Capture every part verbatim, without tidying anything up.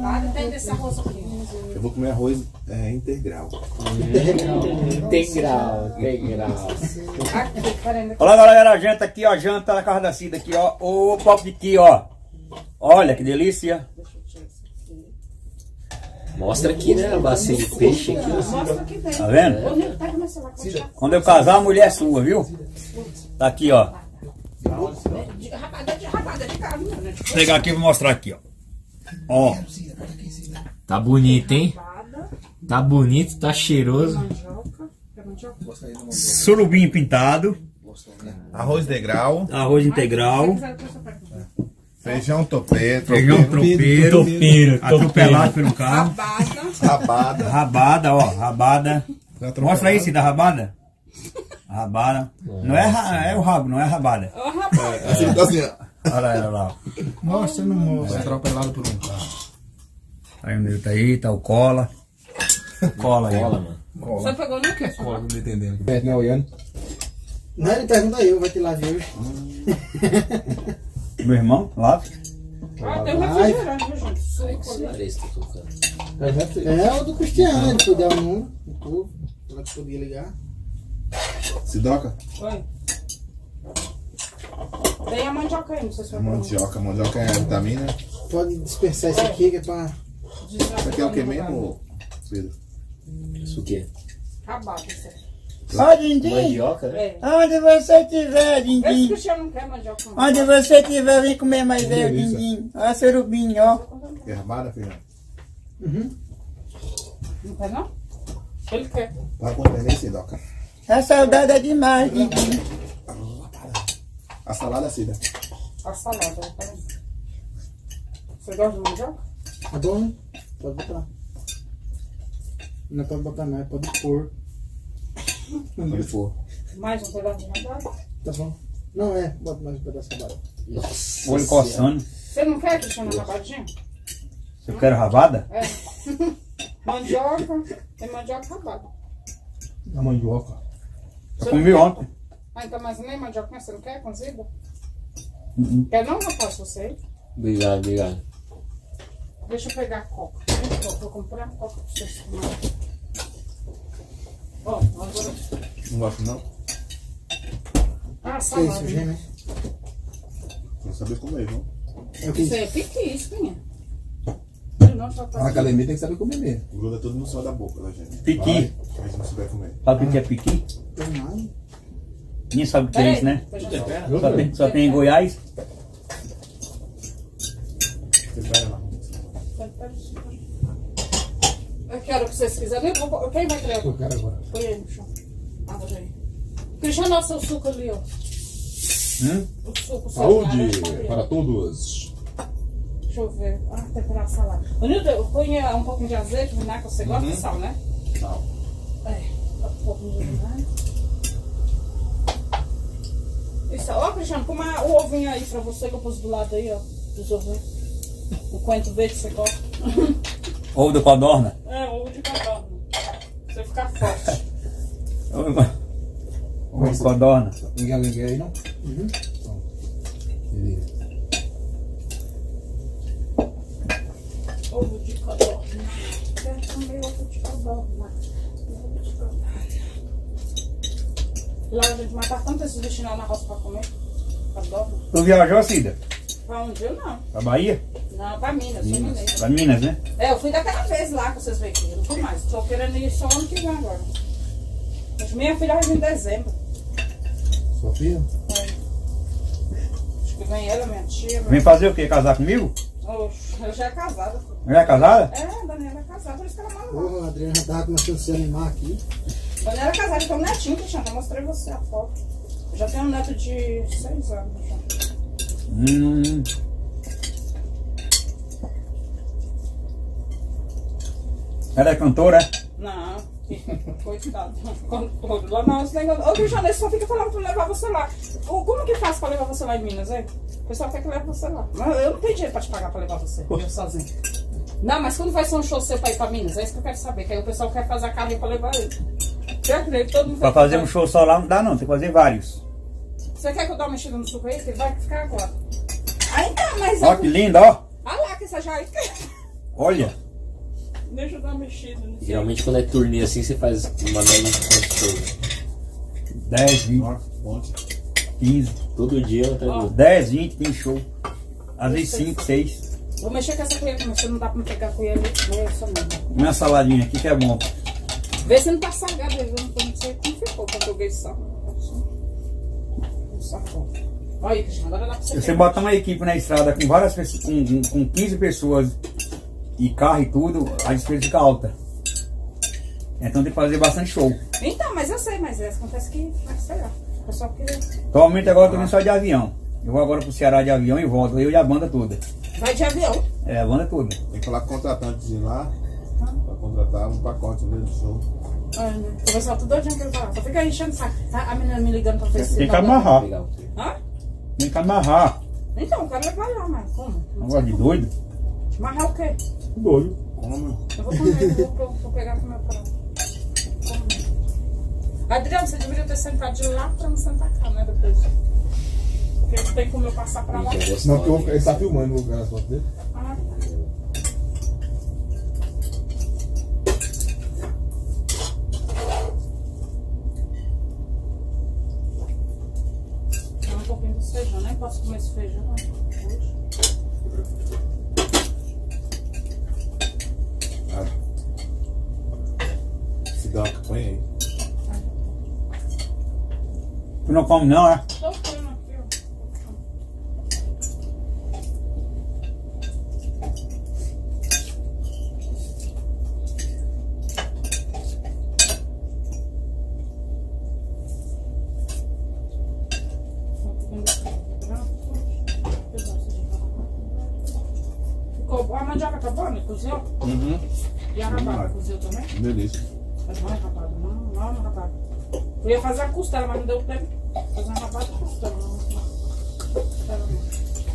Tem desse arroz aqui. Eu vou comer arroz é, integral. Integral. Integral. Integral. Olha galera, a janta aqui, ó. Janta na casa da Cida aqui, ó. O copo de aqui, ó. Olha que delícia. Mostra aqui, né? A bacia de peixe aqui. Mostra aqui dentro. Tá vendo? Quando eu casar, a mulher é sua, viu? Tá aqui, ó. Rabada de rabada de carne. Vou pegar aqui e vou mostrar aqui, ó. Ó. Tá bonito, hein? Tá bonito, tá cheiroso. Surubim pintado. Arroz integral. Arroz integral. Feijão topeiro. Feijão tropeiro. Topeiro. Atropelado pelo carro. Rabada. Rabada, ó. Rabada. Mostra aí, Cida, rabada. Rabada. Não é, ra- é o rabo, não é a rabada. Assim, tá assim, ó. Olha lá, olha lá. Mostra, não mostra. Atropelado por um carro. Aí o meu tá aí, tá o cola. Cola aí. Cola, mano. Você pegou no quê? Cola, não tô entendendo. Perto, né, olhando? Não, ele pergunta eu, vai te lá ver hoje. Meu irmão, lá. Ah, tem um refrigerante, viu, gente? Ai, que cearense tá tocando. É o do Cristiano, ele foi dar o número, o povo, ela que podia ligar. Sidoca? Oi. Tem a mandioca aí, não sei se vai Mandioca. Mandioca é vitamina. Pode dispersar isso aqui, que é pra... Isso aqui é o que mesmo, Pedro? Isso o quê? Rabada, certo? Ó, Dindim. Mandioca, né? É. Onde você estiver, Esse Dindim. Cristiano não quer mandioca, não. Onde você estiver, vem comer mais eu, Dindim. Ó, surubim, ó. Que é rabada, filho? Uhum. Não quer, não? Ele quer. Tá com nem Sidoca. A saudade é demais, Dindim. A salada, Cida. A salada, peraí. Você gosta de mandioca? Tá bom, né? Pode botar. Não pode botar mais, pode pôr. Onde for. Mais um pedaço de mandioca? Tá bom. Não, é, bota mais um pedaço de rabada. Nossa. Olho coçando. Você não quer, Cristiano, rabadinho? Eu quero rabada? É. Mandioca, tem mandioca rabada. A mandioca. Eu comi ontem. Ah, então, mas nem mandioca, você não quer cozido? Uhum. Quer não, rapaz, você? Obrigado, obrigado. Deixa eu pegar a coca. Eu vou comprar uma coca pra vocês tomarem. Ó, agora... Não gosto, não? Ah, Que é isso, salada. gêmeo? Não saber comer, não? É o que Você isso? é piquíssima. Não, só Na tá... academia tem que saber comer mesmo. Gruda tudo no céu da boca da gente. Piqui. Vai, mas não souber comer. Sabe o que é piqui? Tem nada. Ninguém sabe o que é isso, né? Peraí, Só tem, só tem em Goiás. Você vai lá. eu quero que vocês quiserem. Eu vou... Quem vai criar? Eu quero agora. Põe aí no chão. Ah, bota aí. Cristiano, olha o seu suco ali, ó. Hum? O suco, o seu Saúde laranja, para todos. Deixa eu ver. Ah, temperar a salada. Ô, Nilton, põe um pouquinho de azeite, vinagre, você gosta de sal, né? Sal. É, um pouquinho de vinagre. Isso, ó, Cristiano, como a- o ovinho aí pra você que eu pus do lado aí, ó. Dos ovinhos. O coentro verde que você gosta. Ovo do codorna. É, ovo de codorna. Pra você ficar forte. Ovo de codorna. Ninguém ninguém aí, não? Uhum. Beleza. Ovo de codorna. Quero também ovo de codorna. Ovo de codorna. Lá a gente mata tanto esses bichinhos lá na roça pra comer. Codorna. Tu viajou, Cida? Pra onde eu não. Pra Bahia? Não, pra Minas, sou mineira. Pra Minas, né? É, eu fui daquela vez lá que vocês veem aqui. Eu não fui mais. Tô querendo ir só ano que vem agora. Mas minha filha vai vir em dezembro. Sofia? É. Acho que vem ela, minha tia. Minha... Vem fazer o quê? Casar comigo? Oxe, eu já é casada. filho. Já é casada? É, a Daniela é casada, por isso que ela mora lá. Porra, a Adriana já tava começando a se animar aqui. Daniela é casada, então netinho, Cristiano. Eu mostrei você a foto. Eu já tenho um neto de seis anos já. Hum. Ela é cantora? Não, coitado. Quando lá não, esse negócio. Ô, Cristiano, ele só fica falando pra levar você lá. Ô, como que faz pra levar você lá em Minas, hein? O pessoal quer que leve você lá. Mas eu não tenho dinheiro pra te pagar pra levar você, eu sozinho. Não, mas quando vai ser um show seu pra ir pra Minas? É isso que eu quero saber. Que aí o pessoal quer fazer a carrinha pra levar ele. Eu acredito, todo mundo Pra vai fazer um show só lá não dá não, tem que fazer vários. Você quer que eu dê uma mexida no suco aí? Que ele vai ficar agora. Aí tá, mas... Ó que lindo, ó. Olha lá que essa já... Olha. Deixa eu dar uma mexida nisso. Geralmente quando é turnê assim, você faz uma média de quantos shows? dez, vinte, quinze. Todo dia eu tenho. dez, vinte tem show. Às vezes cinco, seis. Vou mexer com essa colher, mas se não dá pra me pegar a colher ali, é só não. Minha saladinha aqui que é bom. Vê se não tá salgado, eu não sei como ficou quando eu joguei sal. Olha aí, Cristiano, agora dá pra você. Se você botar uma equipe na estrada com várias pessoas, com, com, com quinze pessoas e carro e tudo, a despesa fica alta. Então tem que fazer bastante show. Então, mas eu sei, mas acontece que, sei lá, o pessoal queria. Atualmente agora eu tô indo só de avião. Eu vou agora pro Ceará de avião e volto, eu e a banda toda. Vai de avião? É, a banda toda. Tem que falar com o contratante de lá, pra contratar um pacote mesmo do show. É, né? O pessoal tudo doidinho que ele fala. Só fica enchendo o saco. A, a menina me ligando pra ver se. Tem que amarrar. Hã? Tem que amarrar. Então, o cara levar lá, mas como? Negócio de doido? Amarrar o quê? Doido. Como? Eu vou comer, eu vou, vou, vou pegar com o meu prato. Adriano, você deveria ter sentado de lá pra me sentar cá, né? Depois. Porque eu tenho como eu passar pra lá. Não, porque eu- ele tá filmando o lugar as fotos dele. Ah, tá. Um pouquinho desse feijão, nem posso comer esse feijão hoje. Se dá uma põe aí. Tu não come não, é? Tô comendo aqui, ó. Ficou, a mandioca tá boa, né? Cozinhou? Uhum. E a rabada Demais. cozinhou também? Delícia. Mas não é rabada, não, não é rabada. Eu ia fazer a costela, mas não deu tempo. Fazer uma rabada e costela, não. Costela não.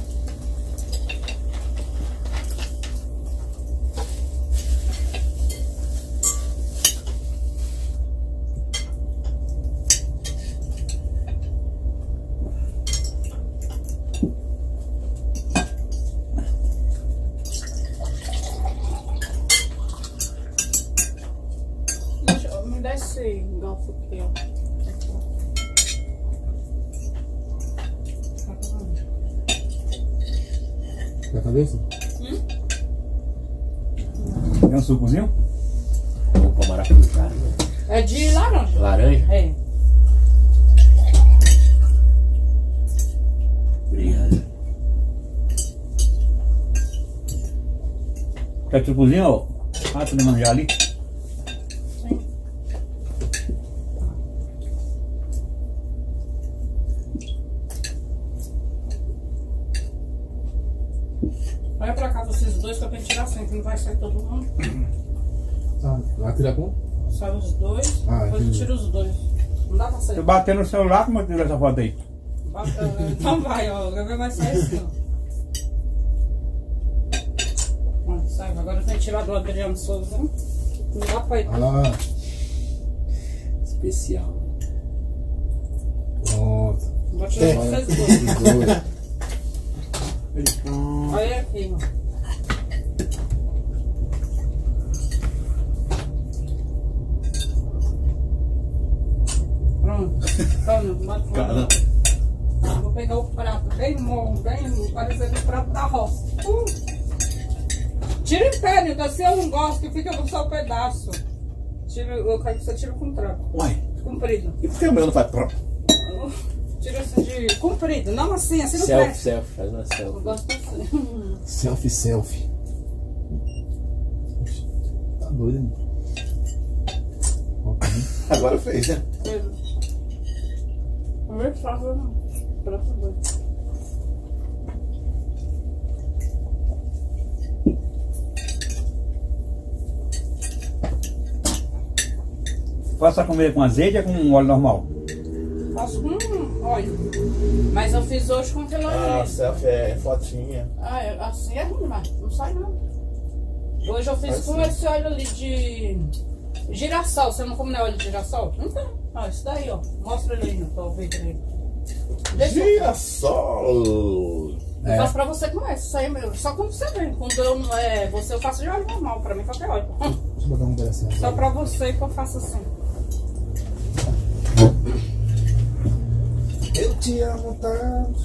Deixa eu me dar esse garfo aqui, ó. Quer cabeça? Tem um sucozinho? Com maracujá. É de laranja. Laranja? É. Obrigado. Quer sucozinho, ó? Ah, tu me manjar ali? Sim. Olha pra cá vocês dois que eu tenho que tirar sempre, não vai sair todo mundo. Ah, vai tirar com? Sai os dois, Ah, depois eu entendi. tiro os dois. Não dá pra sair. Se eu bater no celular, como eu tiro essa foto aí? Bacana. Então vai, ó. Agora vai sair assim, ó. Ó, sai. Agora eu tenho que tirar do Adriano Souza. Não dá pra ir. Olha lá. Especial. Pronto. Vou tirar É. vocês dois. Os dois. Olha aqui, ó. Pronto. Pronto, bate fora. Ah, vou pegar o prato bem morno, bem parecendo o prato da roça. Uh. Tira em pé, Nilton, assim eu não gosto, que fica no seu pedaço. Tira, eu quero que você tire com trapo. Uai. Comprido. E por que o meu não faz pró? Tira assim de comprido, não assim, assim não Selfie, presta. selfie. Faz uma Eu selfie. gosto assim. Selfie, selfie. Tá doido, hein? Agora fez, né? Não é fácil, não. Prato dois. Faça comer com azeite ou com óleo normal? Faço com óleo. Mas eu fiz hoje com aquele óleo. Ah, ali. selfie é fotinha. Ah, é- assim é ruim, mas não sai não. Hoje eu fiz com esse óleo ali de girassol. Você não come não é óleo de girassol? Então, ó, isso daí, ó. Mostra ele aí no teu vídeo aí. Deixa eu- Girassol. Eu É. faço pra você como é, isso aí é meu. Só quando você vem. Quando eu não é você, eu faço de óleo normal, pra mim qualquer óleo. Deixa eu botar um dessa. Só pra você que eu faço assim. Eu te amo tanto.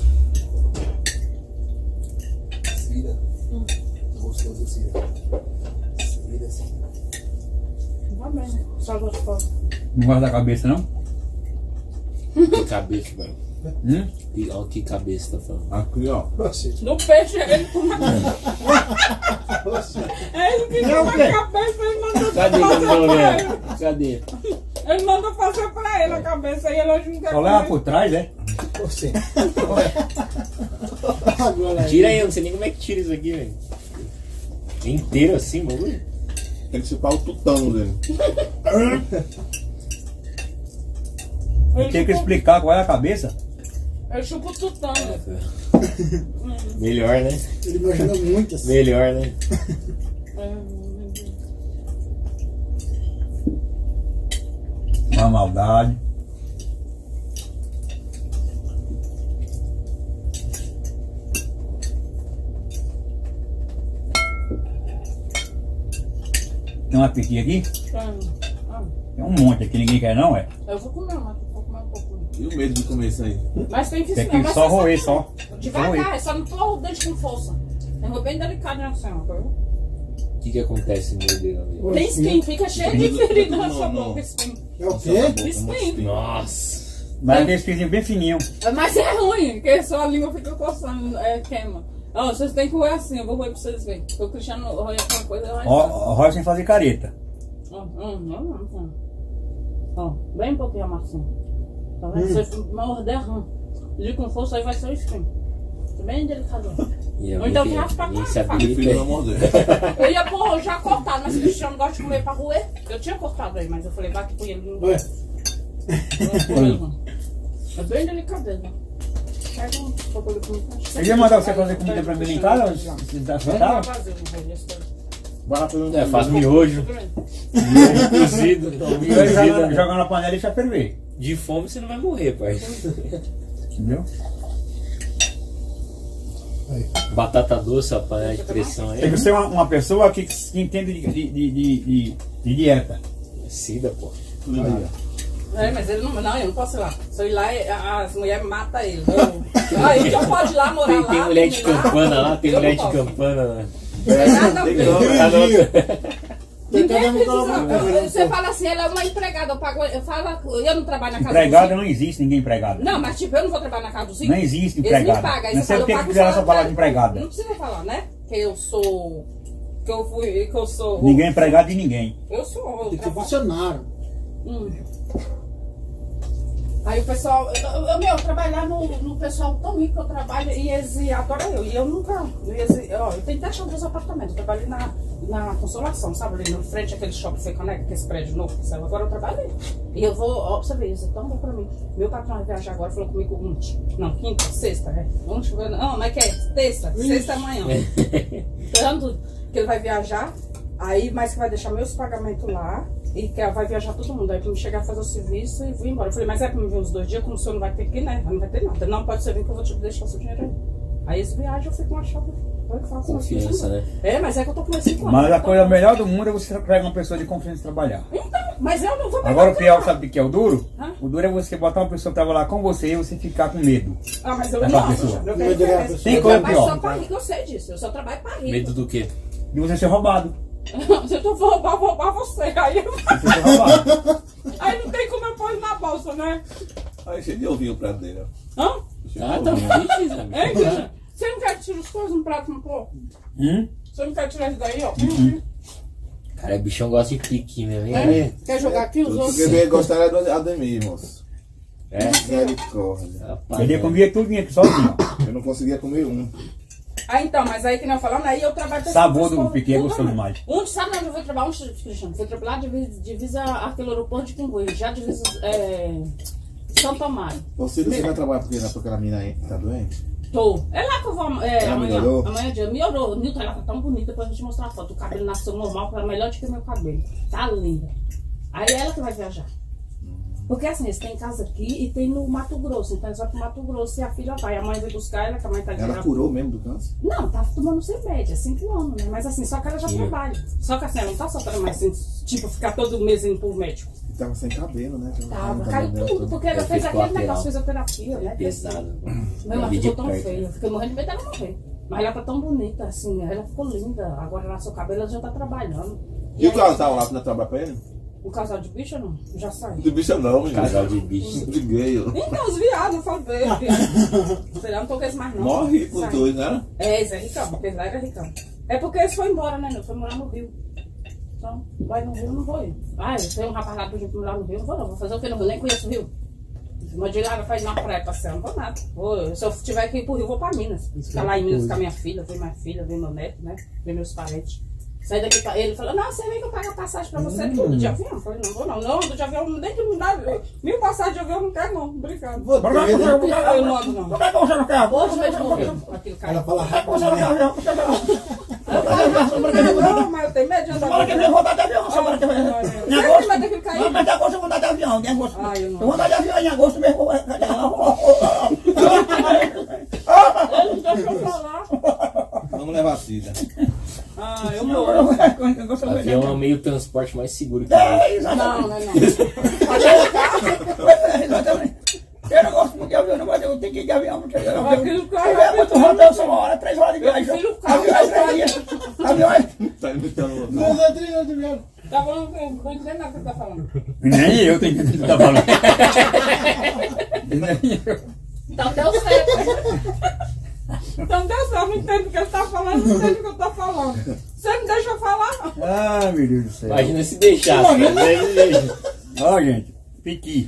Cira. Hum. Gostoso, Cira. Cira, assim. Vai bem, né? Só gostoso. Não gosta da cabeça, não? Que cabeça, velho. Hum? E olha que cabeça tá falando. Aqui, ó. Oxi. No peixe, ele come. Oxi. Ele que Não, come o quê? a cabeça, ele manda Cadê que eu fazer não tô pra ele. vendo? Cadê? Ele manda fazer pra ele a cabeça e ele hoje não quer Só leva comer. por trás, é? Oxi. Agora aí. Tira aí, eu não sei nem como é que tira isso aqui, velho. É inteiro assim, bagulho? Tem que chupar o tutano dele. Ele Tem que chupa- explicar qual é a cabeça. Ele chupa o tutano. Melhor, né? Ele imagina muito assim. Melhor, né? Uma maldade. Tem uma piquinha aqui? Ah, Tem um monte aqui, ninguém quer não, é? eu vou comer, mas eu vou comer um pouco. E o medo de comer isso aí? Mas tem que Tem ensinar. que mas só você roer, sabe- só. Devagar, é só não pôr o dente com força. É um bem delicado, né, senhora? O que que acontece no meu dedo ali? Tem espinho, fica cheio de ferida na Não, sua não. boca, espinho. É o quê? Espinho. Nossa! Mas é aquele espinho bem fininho. Mas é ruim, porque sua língua fica coçando, é, queima. Ó, vocês têm que roer assim, eu vou roer pra vocês verem. O Cristiano roer alguma coisa, eu Ó, ó, roer sem fazer careta. Ó, ó, não, não, não. Ó, bem pouquinho a maçã. Tá vendo? Hum. Se você morder, rã. De com força aí vai ser o espinho. Bem delicado. E Ou então nem- raspa nem a sabia faca. que Filho não morder. Eu ia pôr já cortado, mas o Cristiano gosta de comer pra roer. Eu tinha cortado aí, mas eu falei, vai que põe ele no. Ué. É bem delicadeza. Pega um pouco de comida. Eu ia mandar você fazer comida pra mim em casa? Se você Não aceitava? vai fazer, não vai fazer. Vai lá fazer um É, faz miojo. Miojo cozido. Então, Joga, miojo joga na panela e deixa ferver. de fome você não vai morrer, pai. Entendeu? Aí. Batata doce, a panela de pressão Tem aí. que ser uma, uma pessoa que, que entende de, de, de, de, de dieta. Sida, pô. É, mas ele não, não, eu não posso ir lá. Se eu ir lá, as mulheres matam ele. Eu, aí já pode ir lá morar Tem, lá. tem mulher de dormir lá. campana lá, tem Eu mulher não de posso. campana lá. Tem nada a ver. Ah, não. Tem cada Ninguém um coloca uma precisa. coisa. Você fala assim, ela é uma empregada. Eu, pago, eu, falo, eu não trabalho na casa Empregada dos não existe ninguém empregado. Não, mas tipo, eu não vou trabalhar na casa dos Não existe Eles me empregada. pagam. Aí Não você sei fala, por que eu que pago fizeram essa salário palavra de pra- empregada. Não precisa falar, né? Que eu sou. Que eu fui. Que eu sou. Ninguém é empregado de ninguém. Eu sou. Eu Tem que ser trabalho. funcionário. Hum. Aí o pessoal, eu, eu, meu, trabalhar no, no pessoal tão rico que eu trabalho e eles adoram eu. E eu nunca. E eles, ó, eu tenho até chão dos apartamentos. Eu trabalhei na, na Consolação, sabe? Ali no frente aquele shopping Fecaneca, que esse prédio novo que saiu. Agora eu trabalhei. E eu vou, ó, pra você ver, isso é tão bom pra mim. Meu patrão vai viajar agora, falou comigo ontem. Não, quinta, sexta, é. Ontem, não, mas que é? Sexta, sexta amanhã. Tanto que ele vai viajar, aí, mas que vai deixar meus pagamentos lá. E que vai viajar todo mundo. Aí pra me chegar a fazer o serviço e vir embora. Eu falei, mas é pra me vir uns dois dias, como o senhor não vai ter que ir, né? Não vai ter nada. Não, pode ser vir que eu vou te deixar o seu dinheiro aí. Aí esse viagem eu fico com uma chave. Olha que faço. Confiança, né? É, mas é que eu tô com esse plano. Mas a coisa melhor do mundo é você pegar uma pessoa de confiança trabalhar. Então, mas eu não vou pegar Agora o pior, cara. sabe o que é o duro? Hã? O duro é você botar uma pessoa pra trabalhar com você e você ficar com medo. Ah, mas eu É não. pra pessoa. Eu, Não vai dizer a quero pessoa. eu Tem coisa trabalho pior. só pra rico, eu sei disso. Eu só trabalho pra rico. Medo do quê? De você ser roubado. Se eu tô vou roubar, vou roubar você. Aí, eu- Você ser roubado. aí não tem como eu pôr na bolsa, né? Aí cheio de ovinho pra dentro. Hã? Cheio Ah, de tá ovinho. difícil, Hein, amigo. Cristian? Você não quer tirar as coisas no prato um pouco? Hum? Você não quer tirar isso daí, ó? Cara, bichão gosta de pique, né? Vem É? ver. Quer jogar aqui os Tudo outros? que veio gostar é do Ademir, moço. É? Misericórdia. Rapaz, Ele ia né? comer tudo aqui sozinho. Eu não conseguia comer um. Ah, então, mas aí que não falando, aí eu trabalho... Sabor do piqui é gostoso demais. Onde, sabe onde eu vou trabalhar? Onde, Cristiano? Fui trabalhar divisa, divisa aquele aeroporto de Congonhas, já divisa é, Santo Amaro. Você, você vai trabalhar porque aquela mina aí tá doente? Tô. É lá que eu vou é, Ela amanhã. melhorou? Amanhã é dia. Melhorou. Nilton, ela tá tão bonita, depois eu vou te mostrar a foto. O cabelo nasceu normal, tá melhor do que o meu cabelo. Tá linda. Aí é ela que vai viajar. Porque assim, eles têm casa aqui e tem no Mato Grosso. Então eles vão pro Mato Grosso e a filha vai. A mãe vai buscar ela, que a mãe tá de Ela curou mesmo do câncer? Não, tá tomando remédio, é cinco anos, né? Mas assim, só que ela já trabalha. Só que assim, ela não tá sofrendo mais assim, tipo, ficar todo mês indo pro médico. E tava sem cabelo, né? Tava, caiu tudo, porque ela fez aquele negócio, fisioterapia, né? Pesado. Meu, ela ficou tão feia, eu fiquei morrendo de medo dela morrer. Mas ela tá tão bonita, assim, ela ficou linda. Agora ela, seu cabelo, ela já tá trabalhando. E, e o casal lá, tu não trabalha pra ele? O casal de bicho não? Já saiu. De bicho não, menino. Casal de bicho. De gay. Então, os viados, eu falei, viado. Será não tô com eles mais não. Morre os Saiu. dois, né? É, esse é ricão, porque eles lá era ricão. É porque eles foram embora, né? Não foi morar no Rio. Então, vai no Rio, eu não vou ir. Ah, eu tenho um rapaz lá pra morar no Rio, eu não vou não. Vou fazer o que no Rio? Nem conheço o Rio. Uma dia ela faz na praia passear, não vou nada. Vou, se eu tiver que ir pro Rio, eu vou pra Minas. Ficar lá em Minas com a minha filha, ver minha filha, ver meu neto, né? Ver meus parentes. Saí daqui pra ele e falou, não, você vem que eu pago a passagem pra você, hum. tudo de avião. Eu falei, não vou não, não, de avião, nem que me dá mil passagens de avião, eu não quero não, obrigado. Vou eu não ando não. Por que você não quer? Hoje mesmo morreu aquele cara. Ela fala rápido. Não, mas eu tenho medo de andar. Fala que nem vontade de avião. Você tem medo daquele cair? Mas de agosto eu vou andar de avião, de agosto. Ah, eu não. Eu vou andar de avião em agosto mesmo. Ele não deixa eu falar. Vamos levar a Cida. Ah, eu não. Avião é o meio de transporte mais seguro que É, tem. exatamente. Não, não é não. Exatamente. Eu não gosto muito de avião, mas eu tenho que ir de avião, porque eu Aquilo cai é muito rápido, são uma hora, três horas de viagem. Filho, carro, Avião é três dias. Avião é... Tá imitando o Não, não, trilha de viado. Tá falando, não tô entendendo nada que você tá falando. Nem eu tenho que estar falando. Nem eu. Então deu certo. Então deu certo, eu não entendo o que ele tá falando, não entendo o que eu tô falando. Você não deixa eu falar? Ah, meu Deus do céu. Imagina se deixasse. Né? Ó, gente, piqui.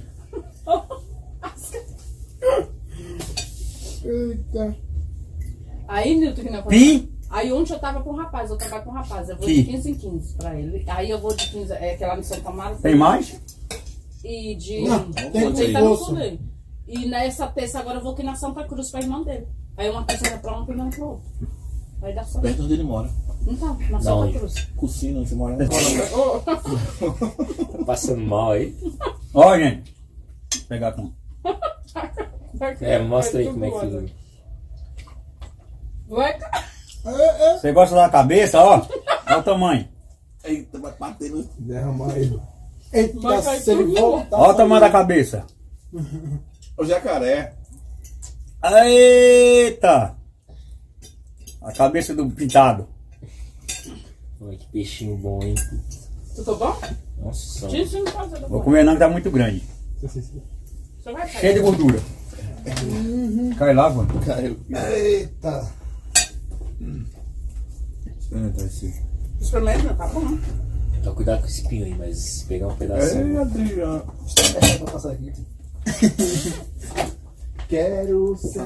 Eita. Aí, Nilton, que não Pi? Aí ontem eu tava com um rapaz, eu trabalho com um rapaz, eu vou Sim. de quinze em quinze pra ele. Aí eu vou de quinze, é que lá no São Tomara. Tem mais? E de. Não, tem Ontem tá no bolso. sul dele. E nessa terça agora eu vou aqui na Santa Cruz pra irmã dele. Aí uma terça vai pra um e não pro outro. Aí dá certo. Perto onde ele mora. Então, na Da Santa onde? Cruz. Cucina, onde você mora. Tá passando mal aí. Ó, gente. Vou pegar com. É, mostra aí como é que. Vai, É, é. Você gosta da cabeça, ó? Olha o tamanho. Eita, vai bater no... Derrama ele. Eita, Mas vai se ele tudo voltar. Olha o tamanho da cabeça. O jacaré. Eita! A cabeça do pintado. Olha que peixinho bom, hein? Tudo bom? Nossa. Sim, sim, pode ser. Vou comer não que tá muito grande. Você vai sair. Cheio de gordura. Cai lá, mano. Caiu. Eita. Experimenta esse. Experimenta, tá bom. Então cuidado com esse espinho aí, mas se pegar um pedacinho. Ei, Adriano. É pra passar aqui. Quero ser.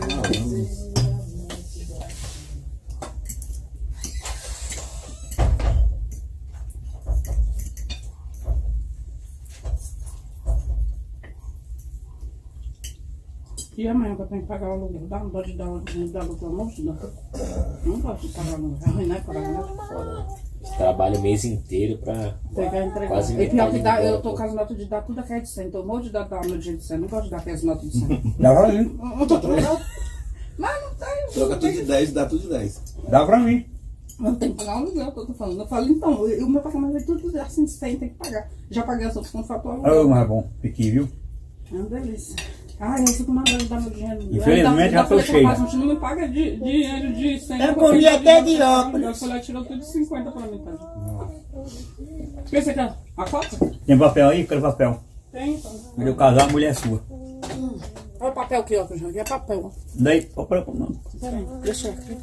E amanhã que eu tenho que pagar o aluguel? Dá um dó de dar o aluguel, almoço? Não. Não gosto de pagar aluguel. É ruim, né? Pagar aluguel. Foda. Trabalha o mês inteiro pra. Pegar e entregar. Quase E pior que metade dá, do eu dólar, tô pô. com as notas de dar tudo aqui é de cem. Então eu morro de dar, dar meu dinheiro de cem. Não gosto de dar aquelas notas de cem. Dá pra mim. Mas não tem. Troca tudo de dez e dá tudo de dez. Dá pra mim. Não tem que pagar o aluguel que eu tô falando. Eu falei, então, o meu pagamento é tudo assim de cem, tem que pagar. Já paguei as outras quando faltou o aluguel. Oh, mas é bom. Piqui, viu? É uma delícia. Ai, eu fico mandando dar meu dinheiro. Infelizmente, já tô cheio. A gente não me paga de, dinheiro de cem. Eu comi até de óculos. Eu falei, tirou tudo de cinquenta pra mim, tá? O que você quer? A coca? Tem papel aí? Quero papel. Tem, então. Quando eu casar, a mulher é sua. Olha o papel aqui, ó, que eu joguei. É papel. Daí, ó, pra- não. Peraí, deixa eu aqui.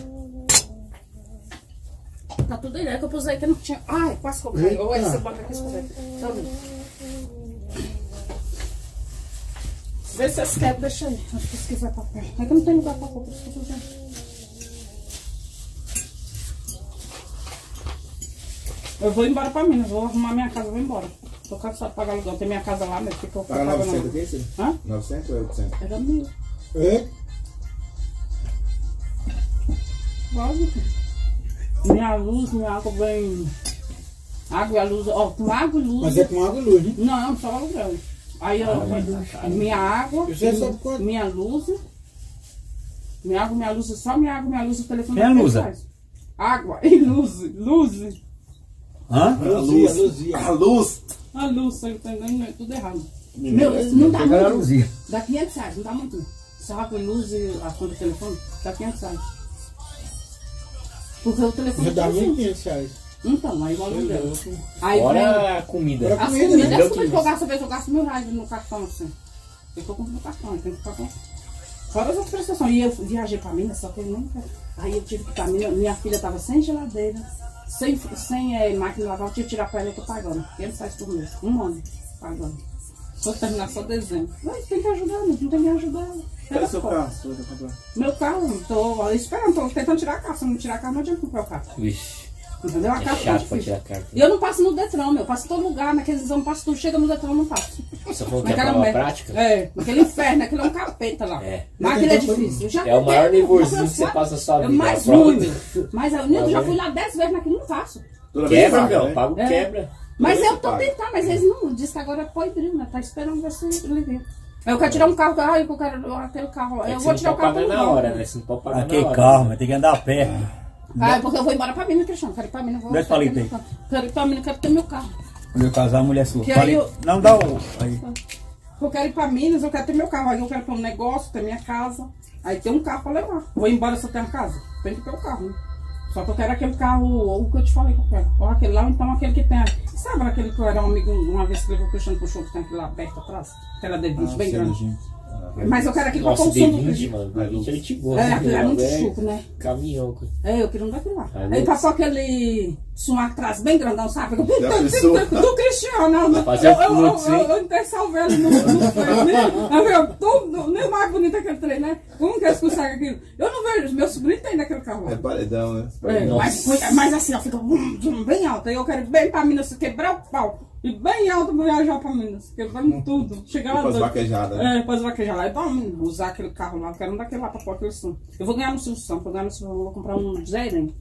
Tá tudo aí, né? Que eu pus aí que não tinha. Ai, quase que eu caí. Ou esse você bota aqui, escuta aí. Tá vendo? Vê se vocês querem, deixa aí. Acho que se quiser papel. É que eu não tenho lugar pra pôr, por isso que eu tô usando. Eu vou embora pra Minas, vou arrumar minha casa, vou embora. Tô cansado de pagar aluguel. Tem minha casa lá, mas fica eu Paga pagando. novecentos aqui, Cida? Hã? novecentos ou oitocentos? Era mil. É? Lógico. Minha luz, minha água vem. Água e a luz. Ó, com água e luz. Mas é com água e luz, né? Não, só aluguel. Aí eu, minha água, Isso é só por quanto? minha luz. Minha água, minha luz, só minha água, minha luz, o telefone. Quem é a luz? Água e luz, luz. Hã? A luz. Luzia. A luz. A luz, você tá entendendo? Tudo errado. Meu, não dá Chega na muito. luzia. Dá quinhentos reais, não dá muito. Só água e luz e a conta do telefone, dá quinhentos reais. Porque o telefone. Já dá assim. mil e quinhentos reais. Então, aí o aluguel. Aí vem. Fora a comida. As comida, comidas, né? as comidas que eu gasto, às vezes eu gasto mil reais no cartão assim. Eu tô comprando no cartão, eu tenho que ficar com. Fora as outras prestações. E eu viajei pra Minas, só que eu nunca. Aí eu tive que ir pra Minas, minha filha tava sem geladeira, sem, sem é, máquina de lavar, eu tive que tirar pra ela e eu tô pagando. quinhentos reais por mês. Um ano pagando. Vou terminar só dezembro. Mas tem que ajudar, não tem que me ajudar. Cadê seu carro? Você vai comprar? Meu carro, tô esperando, tô tentando tirar a carro. Se eu não tirar a carro, não adianta comprar o carro. Vixe, Entendeu? A é carro tá chato pra difícil. tirar carta. E eu não passo no Detran, meu. Eu passo em todo lugar, naqueles exames, passo tudo. Chega no Detran, eu não passo. Você falou que é Naquela prova merda. prática? É, naquele inferno, aquilo é um capeta lá. É. Mas aquilo é difícil. Eu já É o maior tentei, nervosismo mas que você eu- passa na sua É o vida. mais A prova ruim. do- Mas eu, eu já fui lá dez vezes naquilo, não faço. Toda vez Quebra, paga, meu. né? Paga o É. quebra. Mas Você eu tô paga. tentando, mas eles não. Diz que agora é podrinho, né? Tá esperando ver se ele vem. Eu quero tirar um carro, ai, eu quero aquele carro. É Eu que vou você tirar não o pode carro pagar pelo na banco. hora, né? Você não pode pagar Aquele na hora. carro, né? mas tem que andar a pé. Ah, é porque eu vou embora pra Minas, Cristiano. Quero ir pra Minas. Vou Dois palitos aí. Quero ir pra Minas, quero ter meu carro. Quando eu casar, a mulher sua. Que aí Falei, eu- não dá o. Aí. Eu quero ir pra Minas, eu quero ter meu carro. Aí eu quero ter um negócio, ter minha casa. Aí ter um carro pra levar. Vou embora se eu tenho casa. Tem que ter o carro, né? Só que eu quero aquele carro, ou o que eu te falei que eu quero. Ou aquele lá, ou então aquele que tem. Sabe aquele que eu era um amigo, uma vez que levou o Cristiano pro show, que tem aquele lá aberto atrás? Aquela D vinte bem grande. Mas eu quero aquele pra Nossa, consumo. D vinte, mano. D vinte é gente boa. É, né? aquele é muito É chuco, né? Caminhão. cara. É, eu queria um daquele lá. Ali. Aí passou aquele som atrás bem grandão, sabe? Do, Já pensou? do Cristiano. Né? fazer eu, eu, eu, fluxo, eu, hein? eu até salvei ele no, no trem, né? Aí eu, todo, nem mais bonito aquele trem, né? Como que eles conseguem aquilo? Eu não vejo, meu sobrinho tem naquele carro lá. É paredão, né? É, mas, mas assim, ó, fica vum, vum, bem alto. Aí eu quero ir bem pra Minas, quebrar o pau. E bem alto pra viajar pra Minas. Quebrando tudo. Chegar lá Depois doido. vaquejadas, né? É, depois vaquejar lá. É bom usar aquele carro lá. Eu quero um daquele lá pra pôr aquele som. Eu vou ganhar no Silvio Santos. Vou ganhar no Silvio, eu vou comprar um Zeren.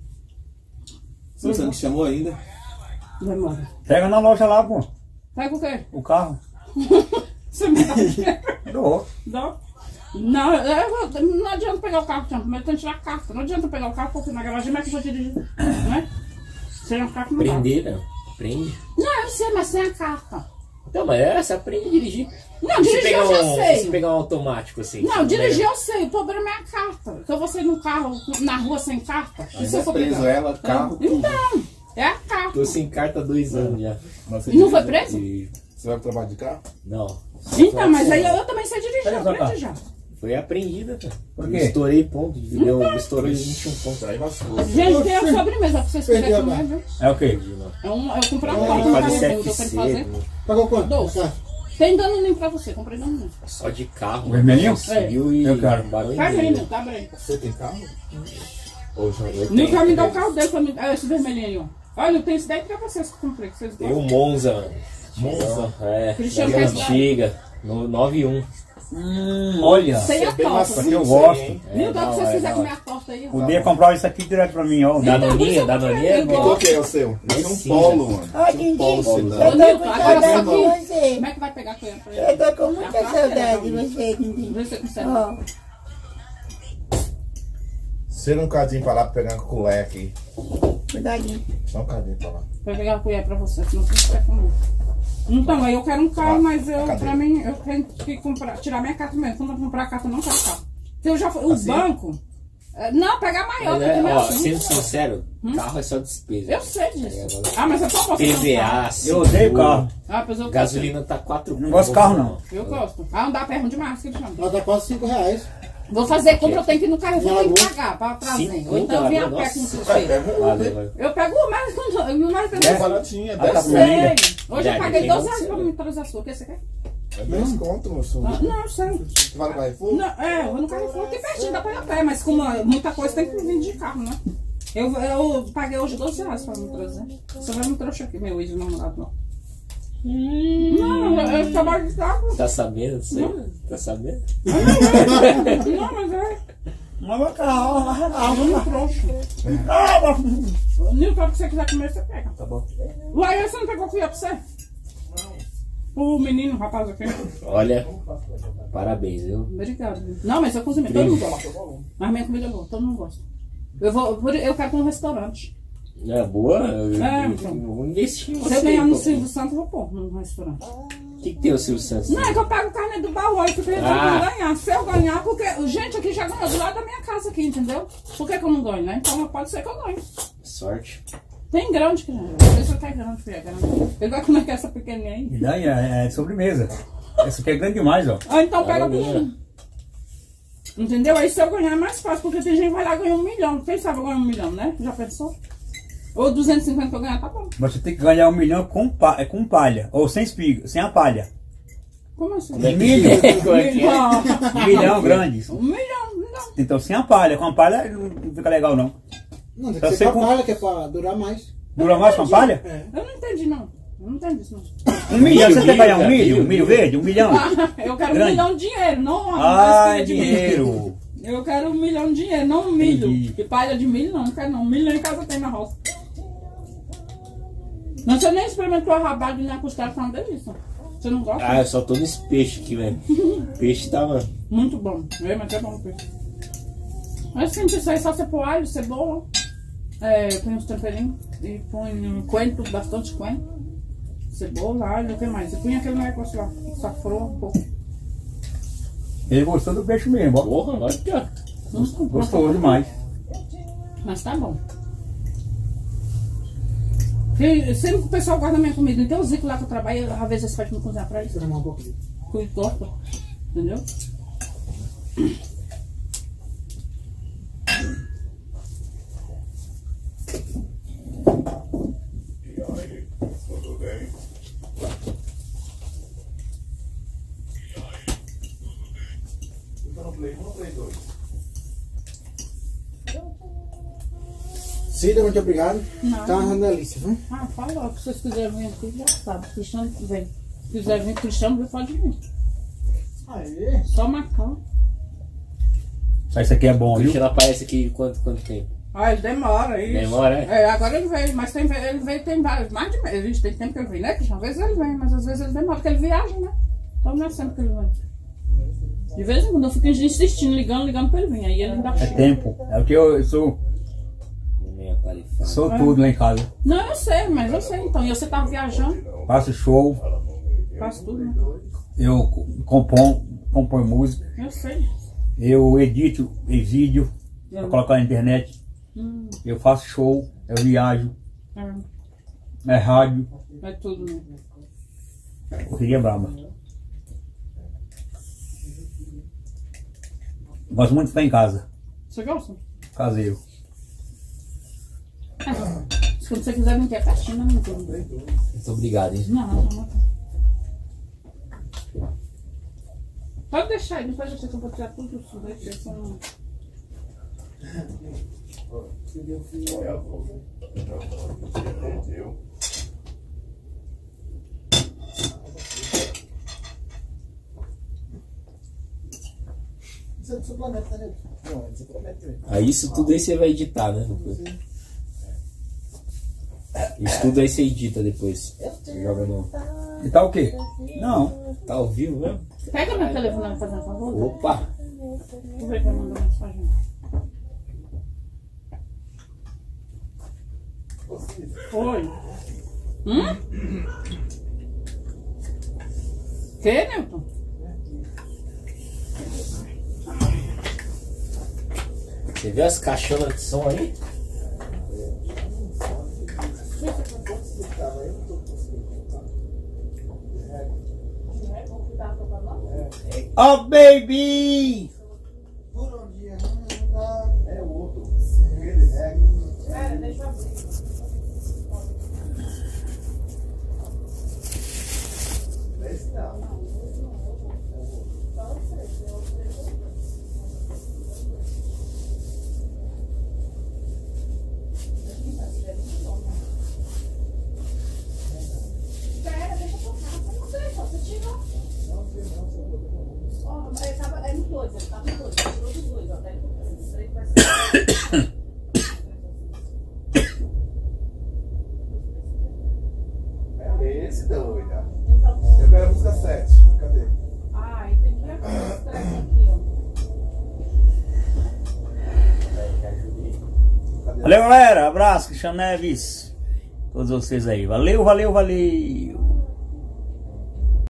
Você não chamou ainda? Vai embora. Pega na loja lá, pô. Pega o quê? O carro. Você me dá o quê? Dou. Não. Não, eu vou- não adianta pegar o carro, Tiago. Primeiro tem que tirar a carta. Não adianta pegar o carro porque na garagem é que eu vou dirigir. Né? Sem a carta não dá. Prender, não. Prende. Não, eu sei, mas sem a carta. Então, mas é, você aprende a dirigir. Não, Se dirigir pegar eu já um, sei. Se pegar um automático, assim. Não, você dirigir pega- eu sei, o problema é a carta. Que eu vou sair no carro, na rua sem carta. E se eu Ainda for preso pegar? ela, carro, tudo. Então, é a carta. Tô sem carta há dois anos já. Mas você Não foi dirige? preso? E... Você vai pro trabalho de carro? Não. Então, mas aí eu, eu também sei dirigir, Pega eu sua aprendi já. Foi apreendida, cara. Por Eu quê? Estourei ponto. Eu estourei vinte e um pontos. Aí lascou. Gente, tem a sobremesa pra vocês quiserem Perdeu, comer, viu? É o quê? É um, eu comprei um Tem pão que no fazer carro, eu tô C F pra fazer. C. Pagou quanto? Doce. Tá. Tem danoninho pra você, comprei danoninho. Só de carro. Vermelhinho? Subiu e Eu quero. barulho. Tá abrindo, tá abrindo. Você tem carro? Ou já eu Não quer me dar o tenho. carro dele pra mim. Ah, esse vermelhinho aí, ó. Olha, eu tenho esse daí pra vocês que eu comprei, que vocês Tem gostam. o Monza, mano. Monza? É, Cristiano da quer antiga. No nove e um. Hum, olha. Sem a bem torta. macio, que eu isso gosto. aí, hein? Viu? Dá da pra vocês hora, quiserem da comer hora. a torta aí, ó. Podia comprar isso aqui direto pra mim, ó. Danoninha, Danoninha é Eu E qual bom. que é o seu? Esse é um Esse polo, mano. Ó, Esse é um polo Dindinho, sedã. eu tô Nilton, com agora saudade só de que- você. Como é que vai pegar com ele? Eu tô com muita Tá saudade de fácil, você, Dindinho. Vê se você consegue. Ó, Cira um cadinho pra lá pra pegar uma colher aqui. cuidadinho. Só um cadinho pra lá. Vai pegar a colher pra você, senão você quer comer. Então, aí eu quero um carro, Ah, mas eu, cadê? pra mim, eu tenho que comprar, tirar minha carta mesmo. Quando eu comprar a carta, eu não quero carro. Porque eu já fui, o Assim? banco... é, Não, pegar maior, Mas porque é, meu ó, assim, sendo não sei. sincero, carro é só despesa. Eu sei Aí disso. agora- Ah, mas eu tô postando T V A, carro. Eu seguro, odeio carro. Ah, pois eu Gasolina tá quatro. Não gosto de carro, não. Eu gosto. Ah, andar perto demais, que ele chama. Ela tá quase cinco reais. Vou fazer compra, eu tenho que ir no carro, eu tenho que Lagoa. pagar pra trazer. Cinco Ou então eu venho a conto, pé com nossa. vocês. Valeu, valeu. Eu pego o mais, o mais É baratinho, é Eu tá dez com sei. ainda. Hoje Já, eu paguei tem doze como reais ser, pra né? me trazer a sua. O que você quer? É dez conto, meu senhor. Ah, não, eu sei. Você vai no Carrefour? Não, é, eu não Carrefour, aqui pertinho, dá pra ir a pé, mas como é muita coisa tem que vir de carro, né? Eu, eu paguei hoje doze reais pra me trazer. Você vai me trouxe aqui, meu ex-namorado, não. Não, eu, eu trabalho de carro. Tá sabendo disso aí? Tá sabendo? Não, mas é. Não vai carro. Ah, eu não trouxe. Nilton, o que você quiser comer, você pega. Tá bom. Uai, você não pegou colher pra você? O menino, o rapaz aqui. Olha, parabéns, viu? Obrigado. Não, mas eu cozinho, todo mundo gosta. Mas minha comida é boa, todo mundo gosta. Eu, vou, eu quero ir pra um restaurante. É boa? Eu, É, eu, então. eu vou investir em Se você. eu ganhar no pô. Silvio Santos, eu vou pôr num restaurante. O que, que tem o Silvio Santos? Não, é que eu pago carne do baú, eu fico tentando Ah. ganhar. Se eu ganhar, porque gente aqui já ganhou do lado da minha casa aqui, entendeu? Por que, que eu não ganho, né? Então pode ser que eu ganhe. Sorte. Tem grande que já. Não sei se tá grande, filha. Grande. Eu gosto como é que é essa pequenininha aí. E daí é, é sobremesa. Essa aqui é grande demais, ó. Ah, então pega Parabéns. por mim. Entendeu? Aí se eu ganhar é mais fácil, porque tem gente que vai lá ganhar um milhão. Quem sabe eu ganho um milhão, né? Já pensou? Ou duzentos e cinquenta que eu ganhar, tá bom. Você tem que ganhar um milhão com, pa, é, com palha. Ou sem espiga, sem a palha. Como assim? Como é que Milho. é? Como é que é? Um milhão grande. Um milhão, um milhão. Então sem a palha. Com a palha não não fica legal, não. Não, tem Eu que sei ser com a com- palha, que é pra durar mais. Dura mais com a palha? É. Eu não entendi, não. Eu não entendi isso, não. Um milhão. Você Milho, quer ganhar um milho, milho? Um milho, milho verde? Um milhão? Eu quero um Grande. milhão de dinheiro, não uma Ah, uma espiga de dinheiro. milho. Eu quero um milhão de dinheiro, não um milho. Entendi. E palha de milho, não, não quero não. Milho em casa tem na roça. Não, você nem experimentou a rabada e nem a costela, tá uma delícia. Você não gosta? Ah, eu só tô nesse peixe aqui, velho. Peixe tava. Muito bom. É, mas é bom o peixe. Mas simples, isso aí só você pôr alho, cebola. É, põe uns temperinhos. E põe um coentro, bastante coentro. Cebola, alho, o que mais? E põe aquele negócio lá. Safrou um pouco. Ele gostou do peixe mesmo, ó. Porra, olha aqui, ó. Hum, Gostou demais. Mas tá bom. Porque sempre que o pessoal guarda minha comida. Então o Zico lá que eu trabalho, às vezes eles pedem me cozinhar pra eles. Esperar um pouquinho. Que gosta. Entendeu? Cida, muito obrigado. Não. Tá uma delícia, viu? Ah, fala, se vocês quiserem vir aqui, já sabe. Cristiano vem. Se quiser vir Cristiano, pode vir. Aê. Só marcar. Isso aqui é bom, O viu? Cristiano aparece aqui quanto, quanto tempo? Ah, ele demora, isso. Demora, é? É, agora ele veio, mas tem, ele veio tem vários, mais de mês. Vixe, tem tempo que ele vem, né, Cristiano? Às vezes ele vem, mas às vezes ele demora, porque ele viaja, né? Então não é sempre que ele vem. De vez em quando eu fico insistindo, ligando, ligando pra ele vir. Aí ele não dá É pra tempo. É o que eu, eu sou. Meia tarifada. Sou tudo lá em casa. Não, eu sei, mas eu sei. Então, e você tava viajando, Faço show, faço tudo, né? eu compõe, compõe música, Eu sei. eu edito vídeo pra colocar na internet, Hum, eu faço show, eu viajo, é, é rádio, é tudo, né? correria brava. Gosto muito de ficar em casa, Você gosta? caseiro. É. Se quando você quiser vir aqui, é pertinho, não tem. Muito obrigado, hein? Não, não, não. Pode deixar aí, depois eu sei que eu vou tirar tudo isso daí, porque senão... Isso é do seu planeta, né? Não, é do seu planeta, né? Aí isso tudo aí você vai editar, né? Isso tudo aí você edita depois. Você joga no. E tá o quê? Não, Tá ao vivo mesmo? Pega meu telefone, fazendo um favor. Opa! Deixa eu ver quem mandou mensagem. Oi. Hum? Que, Newton? Você viu as caixonas de som aí? oh baby! Por um dia anda. É o outro. Pera, deixa eu abrir. Esse não. Pera, deixa eu tocar. Você não sei, só você tirou. Ó, ele tava, é no dois, ele tava no dois. Ele tirou dos dois, ó. Daí o três vai ser... É esse doido. Então, quero a música sete. Cadê? Ah, e tem que ver os três aqui, ó. Cadê? Valeu, galera. Abraço, Cristiano Neves. Todos vocês aí. Valeu, valeu, valeu.